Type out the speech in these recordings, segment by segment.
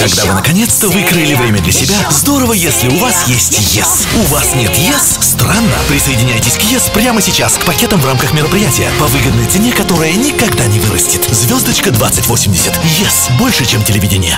Когда вы наконец-то выкроили время для себя, здорово, если у вас есть ЕС. У вас нет ЕС? Странно. Присоединяйтесь к ЕС прямо сейчас к пакетам в рамках мероприятия по выгодной цене, которая никогда не вырастет. Звездочка 2080. ЕС. Больше, чем телевидение.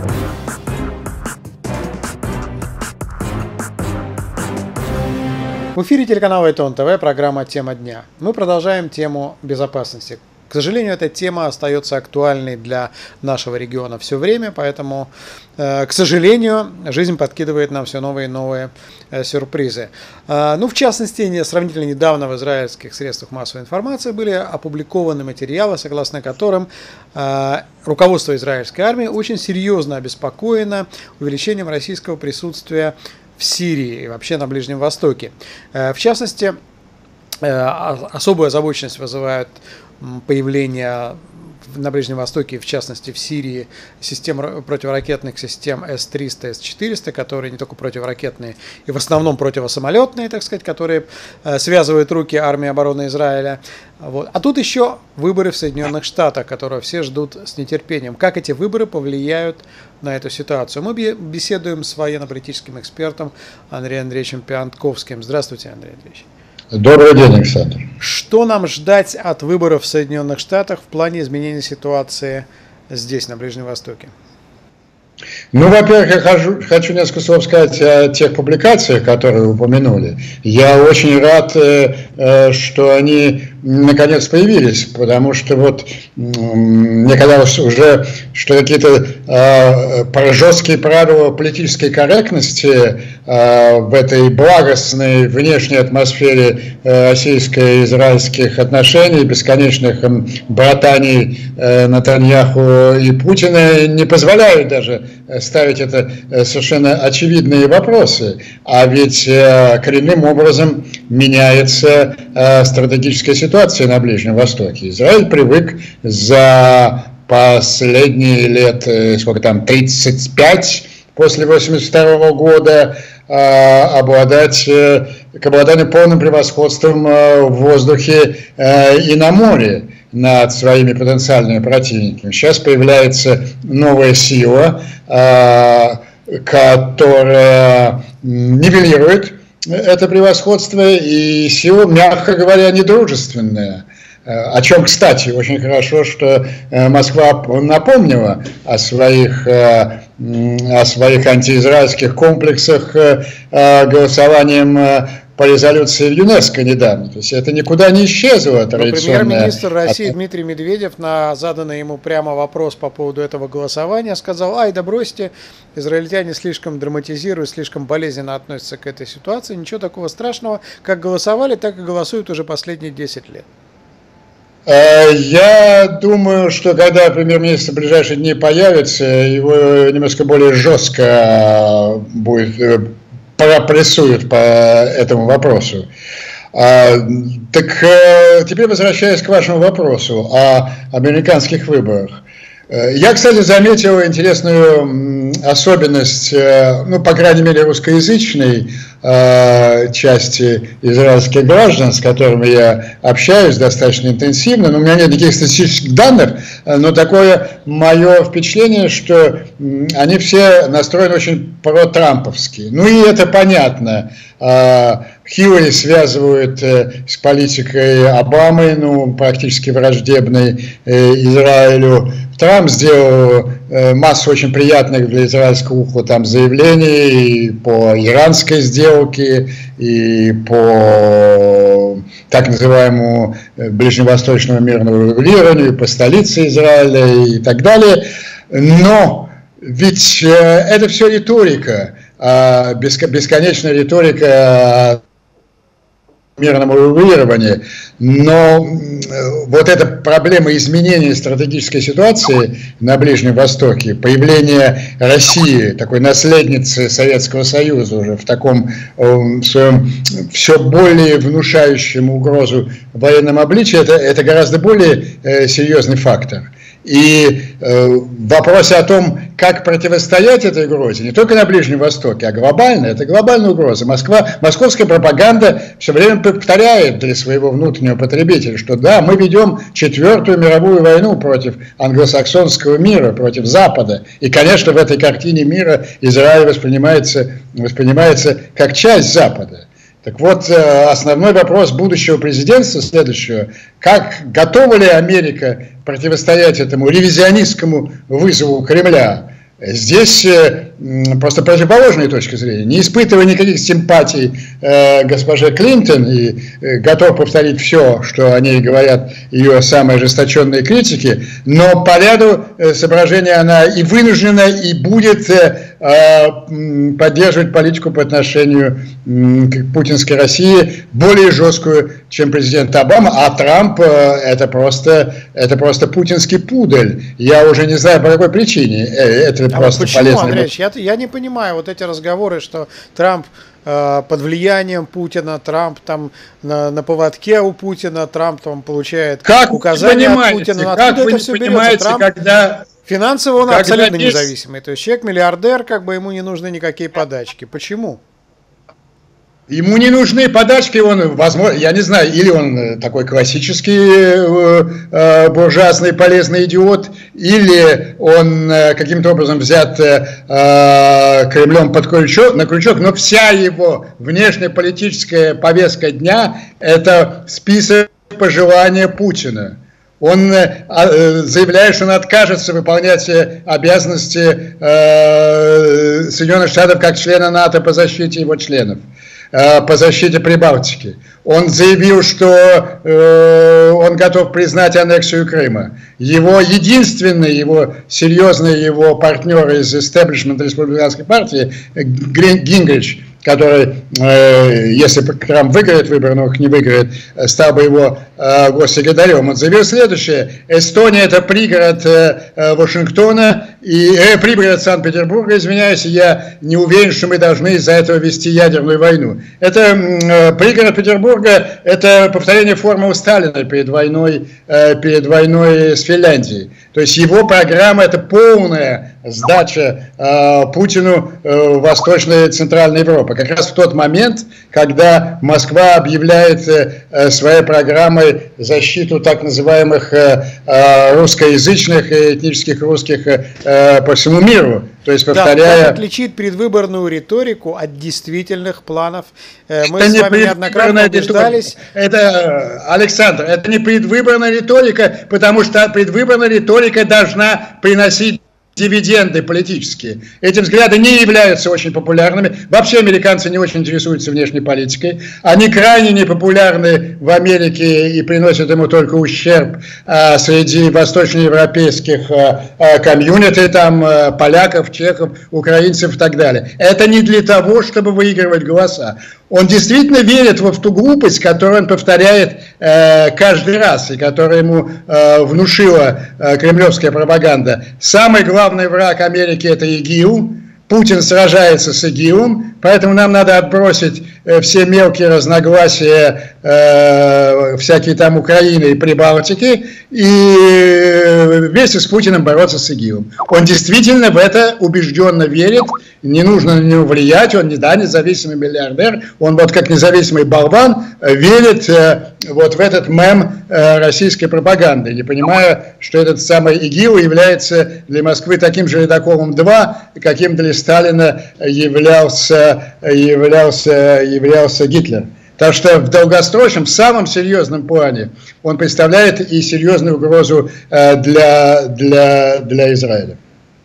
В эфире телеканала Итон ТВ, программа «Тема дня». Мы продолжаем тему безопасности. К сожалению, эта тема остается актуальной для нашего региона все время, поэтому, к сожалению, жизнь подкидывает нам все новые и новые сюрпризы. В частности, сравнительно недавно в израильских средствах массовой информации были опубликованы материалы, согласно которым руководство израильской армии очень серьезно обеспокоено увеличением российского присутствия в Сирии и вообще на Ближнем Востоке. В частности, особую озабоченность вызывают появление на Ближнем Востоке, в частности в Сирии, систем противоракетных систем С-300, С-400, которые не только противоракетные и в основном противосамолетные, так сказать, которые связывают руки армии обороны Израиля. Вот. А тут еще выборы в Соединенных Штатах, которые все ждут с нетерпением. Как эти выборы повлияют на эту ситуацию? Мы беседуем с военно-политическим экспертом Андреем Андреевичем Пиантковским. Здравствуйте, Андрей Андреевич. Добрый день, Александр. Что нам ждать от выборов в Соединенных Штатах в плане изменения ситуации здесь, на Ближнем Востоке? Во-первых, я хочу несколько слов сказать о тех публикациях, которые вы упомянули. Я очень рад, что они наконец появились, потому что мне казалось уже, что какие-то жесткие правила политической корректности в этой благостной внешней атмосфере российско-израильских отношений, бесконечных братаний Нетаньяху и Путина не позволяют даже ставить это совершенно очевидные вопросы. А ведь коренным образом меняется стратегическая ситуация на Ближнем Востоке. Израиль привык за последние лет, 35 после 1982 года, к обладанию полным превосходством в воздухе и на море над своими потенциальными противниками. Сейчас появляется новая сила, которая нивелирует это превосходство, и сила, мягко говоря, недружественная. О чем, кстати, очень хорошо, что Москва напомнила о своих антиизраильских комплексах голосованием по резолюции в ЮНЕСКО недавно. То есть это никуда не исчезло традиционное. Премьер-министр России Дмитрий Медведев на заданный ему прямо вопрос по поводу этого голосования сказал: да бросьте, израильтяне слишком драматизируют, слишком болезненно относятся к этой ситуации, ничего такого страшного, как голосовали, так и голосуют уже последние 10 лет. Я думаю, что когда премьер-министр в ближайшие дни появится, его немножко более жестко будет пропрессуют по этому вопросу. Теперь возвращаясь к вашему вопросу о американских выборах. Я, кстати, заметил интересную особенность, по крайней мере, русскоязычной части израильских граждан, с которыми я общаюсь достаточно интенсивно. У меня нет никаких статистических данных, но такое мое впечатление, что они все настроены очень протрамповски. И это понятно. Хиллари связывают с политикой Обамы, практически враждебной Израилю. Трамп сделал массу очень приятных для израильского уха заявлений и по иранской сделке, и по так называемому ближневосточному мирному регулированию, и по столице Израиля и так далее. Но ведь это все риторика, бесконечная риторика мирному регулированию, но вот эта проблема изменения стратегической ситуации на Ближнем Востоке, появление России, такой наследницы Советского Союза уже в таком своем все более внушающем угрозу военном обличии, это гораздо более серьезный фактор. И в вопросе о том, как противостоять этой угрозе, не только на Ближнем Востоке, а глобально, это глобальная угроза. Московская пропаганда все время повторяет для своего внутреннего потребителя, что да, мы ведем 4-ю мировую войну против англосаксонского мира, против Запада. И, конечно, в этой картине мира Израиль воспринимается как часть Запада. Так вот, основной вопрос будущего президентства следующего: как готова ли Америка противостоять этому ревизионистскому вызову Кремля? Здесь просто противоположная точка зрения. Не испытывая никаких симпатий госпоже Клинтон и готов повторить все, что о ней говорят ее самые ожесточенные критики, но по ряду соображений она и вынуждена, и будет поддерживать политику по отношению к путинской России более жесткую, чем президент Обама, а Трамп это просто путинский пудель. Я уже не знаю, по какой причине это просто почему, полезно. Андреевич, я не понимаю вот эти разговоры, что Трамп под влиянием Путина, Трамп там на поводке у Путина, Трамп там получает указания от Путина. Откуда это все берется? Трамп финансово он абсолютно независимый. То есть человек миллиардер, как бы ему не нужны никакие подачки. Почему? Ему не нужны подачки, он, возможно, я не знаю, или он такой классический буржуазный полезный идиот, или он каким-то образом взят Кремлем на крючок, но вся его внешнеполитическая повестка дня – это список пожелания Путина. Он заявляет, что он откажется выполнять обязанности Соединенных Штатов как члена НАТО по защите его членов, по защите Прибалтики. Он заявил, что он готов признать аннексию Крыма. Его серьезный его партнер из истеблишмента республиканской партии Гингрич, который, если Трамп выиграет выборы, но их не выиграет, стал бы его госсекретарем. Он заявил следующее: Эстония – это пригород Вашингтона, пригород Санкт-Петербурга, извиняюсь, я не уверен, что мы должны из-за этого вести ядерную войну. Это пригород Петербурга, это повторение формулы Сталина перед войной с Финляндией. То есть его программа – это полная сдача Путину Восточной и Центральной Европы. Как раз в тот момент, когда Москва объявляет своей программой защиту так называемых русскоязычных и этнических русских по всему миру. То есть, повторяя... Да, отличит предвыборную риторику от действительных планов. Мы с вами неоднократно убеждались. Александр, это не предвыборная риторика, потому что предвыборная риторика должна приносить дивиденды политические. Эти взгляды не являются очень популярными. Вообще американцы не очень интересуются внешней политикой. Они крайне непопулярны в Америке и приносят ему только ущерб среди восточноевропейских комьюнити, там поляков, чехов, украинцев и так далее. Это не для того, чтобы выигрывать голоса. Он действительно верит в ту глупость, которую он повторяет каждый раз, и которую ему внушила кремлевская пропаганда. Самый главный враг Америки – это ИГИЛ. Путин сражается с ИГИЛом, поэтому нам надо отбросить все мелкие разногласия, всякие там Украины и Прибалтики, и вместе с Путиным бороться с ИГИЛом. Он действительно в это убежденно верит, не нужно на него влиять, он независимый миллиардер, он вот как независимый болван верит вот в этот мем российской пропаганды, не понимая, что этот самый ИГИЛ является для Москвы таким же ледоколом-2, каким для Сталина являлся Гитлер. Так что в долгосрочном, в самом серьезном плане он представляет и серьезную угрозу для Израиля.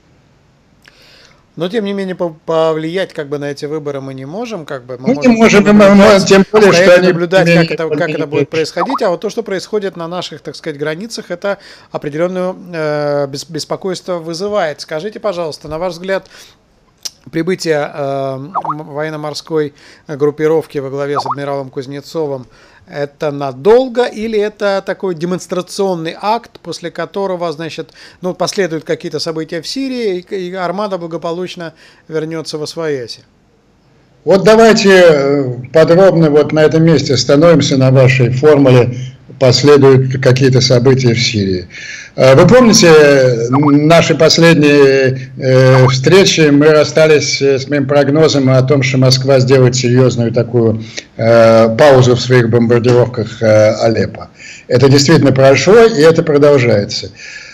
Но, тем не менее, повлиять как бы на эти выборы мы не можем. Мы не можем, тем более, что они наблюдать, как это будет происходить. А вот то, что происходит на наших, так сказать, границах, это определенное беспокойство вызывает. Скажите, пожалуйста, на ваш взгляд, прибытие военно-морской группировки во главе с адмиралом Кузнецовым — это надолго или это такой демонстрационный акт, после которого, значит, последуют какие-то события в Сирии, и армада благополучно вернется во Освояси? Вот давайте подробно вот на этом месте остановимся на вашей формуле последуют какие-то события в Сирии. Вы помните наши последние встречи, мы расстались с моим прогнозом о том, что Москва сделает серьезную такую паузу в своих бомбардировках Алеппо. Это действительно прошло, и это продолжается.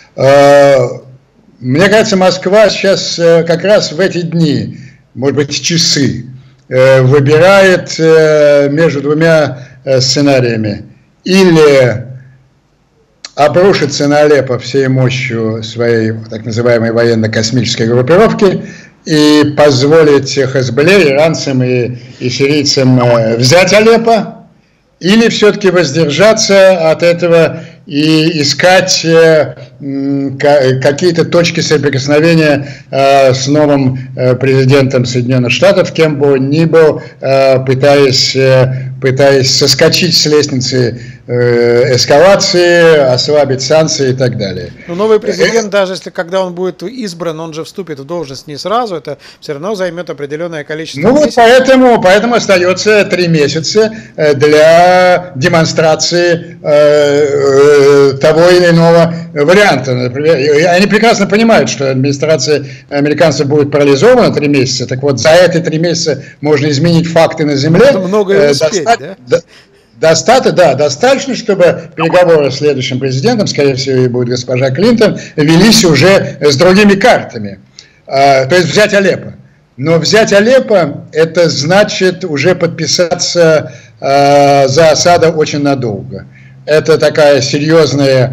Мне кажется, Москва сейчас как раз в эти дни, может быть, часы, выбирает между двумя сценариями. Или обрушится на Алеппо всей мощью своей так называемой военно-космической группировки и позволит Хезболле, иранцам и сирийцам взять Алеппо, или все-таки воздержаться от этого и искать какие-то точки соприкосновения с новым президентом Соединенных Штатов, кем бы он ни был, пытаясь соскочить с лестницы эскалации, ослабить санкции и так далее. Но новый президент, даже если когда он будет избран, он же вступит в должность не сразу, это все равно займет определенное количество месяцев. Вот поэтому остается 3 месяца для демонстрации того или иного варианта. Например, они прекрасно понимают, что администрация американцев будет парализована 3 месяца, так вот за эти 3 месяца можно изменить факты на земле. Многое успеть, да? Достаточно, чтобы переговоры с следующим президентом, скорее всего, и будет госпожа Клинтон, велись уже с другими картами. То есть взять Алеппо. Но взять Алеппо – это значит уже подписаться за Асада очень надолго. Это такая серьезный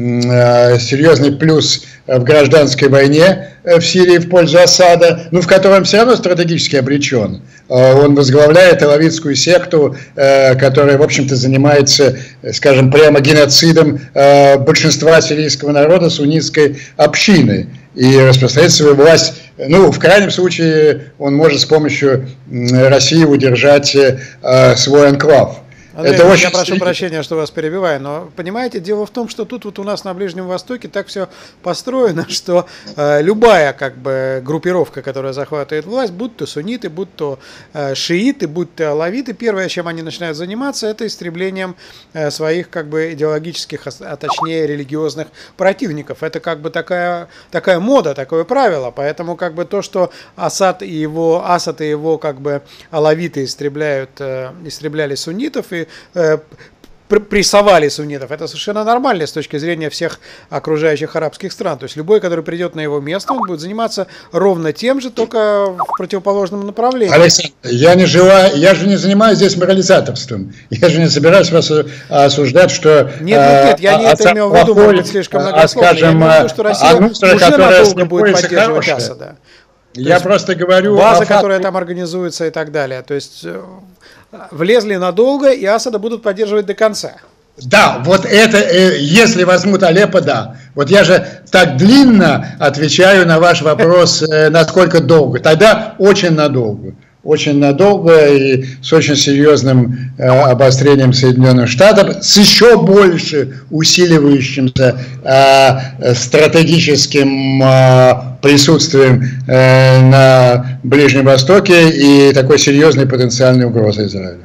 плюс в гражданской войне в Сирии в пользу Асада, но в котором все равно стратегически обречен. Он возглавляет алавитскую секту, которая, в общем-то, занимается, скажем, прямо геноцидом большинства сирийского народа, суннитской общины. И распространять свою власть, в крайнем случае, он может с помощью России удержать свой анклав. Андрей, я прошу прощения, что вас перебиваю, но понимаете, дело в том, что тут вот у нас на Ближнем Востоке так все построено, что любая группировка, которая захватывает власть, будь то сунниты, будь то шииты, будь то алавиты, первое, чем они начинают заниматься, это истреблением своих идеологических, а точнее религиозных противников. Это такая мода, такое правило, поэтому то, что Асад и его алавиты истребляли суннитов и прессовали суннитов, это совершенно нормально с точки зрения всех окружающих арабских стран. То есть любой, который придет на его место, он будет заниматься ровно тем же, только в противоположном направлении. Александр, я же не занимаюсь здесь морализаторством. Я же не собираюсь вас осуждать, что... Нет, я не это имел в виду, может быть, слишком многословно. Я имею в виду, что Россия уже надолго будет поддерживать Асада. Я просто говорю... База, которая там организуется и так далее. То есть влезли надолго, и Асада будут поддерживать до конца. Да, вот это, если возьмут Алеппо, да. Вот я же так длинно отвечаю на ваш вопрос, насколько долго. Тогда очень надолго. Очень надолго и с очень серьезным обострением Соединенных Штатов, с еще больше усиливающимся стратегическим присутствием на Ближнем Востоке и такой серьезной потенциальной угрозой Израиля.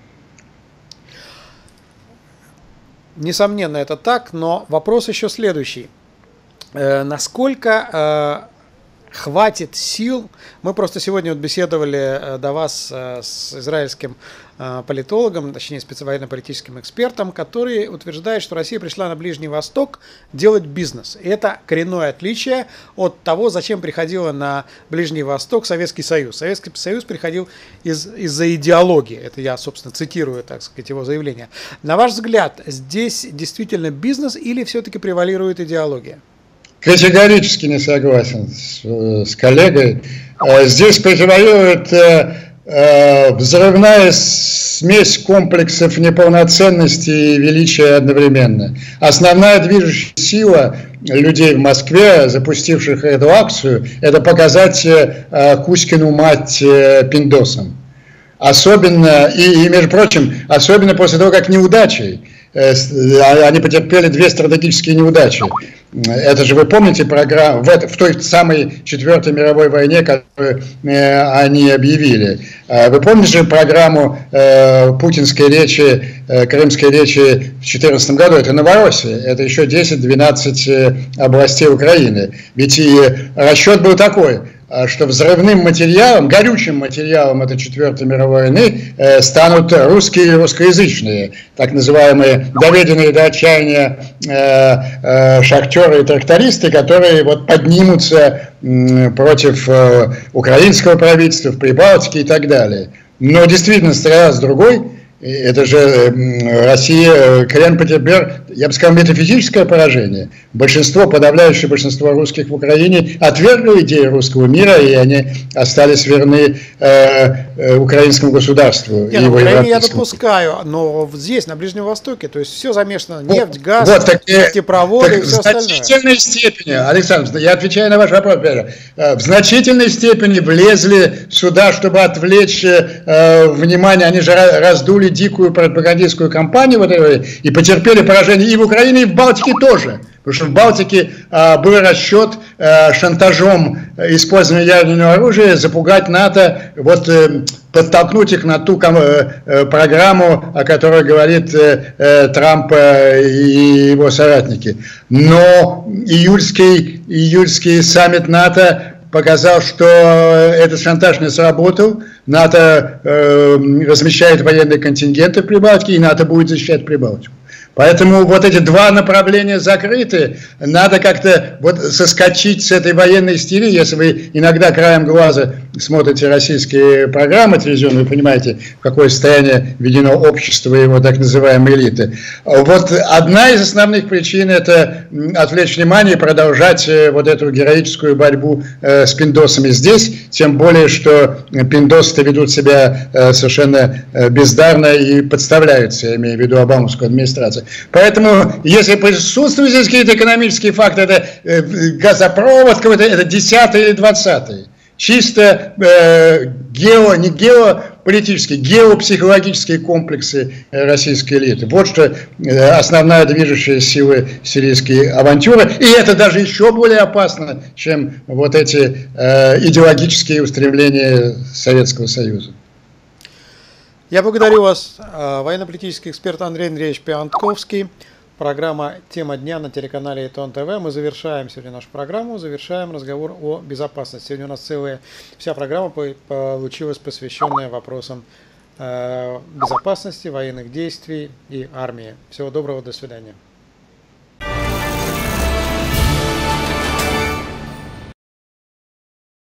Несомненно, это так, но вопрос еще следующий. Насколько хватит сил? Мы просто сегодня беседовали до вас с израильским политологом, точнее военно-политическим экспертом, который утверждает, что Россия пришла на Ближний Восток делать бизнес. И это коренное отличие от того, зачем приходила на Ближний Восток Советский Союз. Советский Союз приходил из-за идеологии. Это я, собственно, цитирую, так сказать, его заявление. На ваш взгляд, здесь действительно бизнес или все-таки превалирует идеология? Категорически не согласен с коллегой. Здесь превалирует взрывная смесь комплексов неполноценности и величия одновременно. Основная движущая сила людей в Москве, запустивших эту акцию, это показать Кузькину мать пиндосам. Особенно, и между прочим, особенно после того, как неудачей они потерпели 2 стратегические неудачи. Это же вы помните программу в той самой Четвертой мировой войне, которую они объявили. Вы помните же программу путинской речи, крымской речи в 2014 году? Это Новороссия, это еще 10-12 областей Украины. Ведь и расчет был такой, что взрывным материалом, горючим материалом этой Четвертой мировой войны станут русские и русскоязычные, так называемые доведенные до отчаяния шахтеры и трактористы, которые вот поднимутся против украинского правительства в Прибалтике и так далее. Но действительно стрелялась другой. Это же Россия, Крым потерпел, я бы сказал, метафизическое поражение. Подавляющее большинство русских в Украине отвергло идею русского мира, и они остались верны украинскому государству. Нет, в Украине я допускаю, но здесь, на Ближнем Востоке, то есть все замешано, нефть, газ, нефтепроводы и все остальное. В значительной степени, Александр, я отвечаю на ваш вопрос, в значительной степени влезли сюда, чтобы отвлечь внимание, они же раздули дикую пропагандистскую кампанию и потерпели поражение и в Украине, и в Балтике тоже. Потому что в Балтике был расчет шантажом использования ядерного оружия запугать НАТО, подтолкнуть их на ту программу, о которой говорит Трамп и его соратники. Но июльский саммит НАТО показал, что этот шантаж не сработал. НАТО размещает военные контингенты в Прибалтике, и НАТО будет защищать Прибалтику. Поэтому вот эти два направления закрыты. Надо как-то соскочить с этой военной истерии. Если вы иногда краем глаза смотрите российские программы телевизионные, вы понимаете, в какое состояние введено общество и его так называемые элиты. Вот одна из основных причин — это отвлечь внимание и продолжать вот эту героическую борьбу с пиндосами здесь. Тем более, что пиндосы ведут себя совершенно бездарно и подставляются, я имею в виду обамовскую администрацию. Поэтому, если присутствуют здесь какие-то экономические факты, это газопровод какой-то, это 10-е или 20-е. Чисто не геополитические, геопсихологические комплексы российской элиты. Вот что основная движущая сила сирийской авантюры. И это даже еще более опасно, чем вот эти идеологические устремления Советского Союза. Я благодарю вас, военно-политический эксперт Андрей Андреевич Пиантковский. Программа «Тема дня» на телеканале ИТОН ТВ. Мы завершаем сегодня нашу программу, завершаем разговор о безопасности. Сегодня у нас вся программа получилась посвященная вопросам безопасности, военных действий и армии. Всего доброго, до свидания.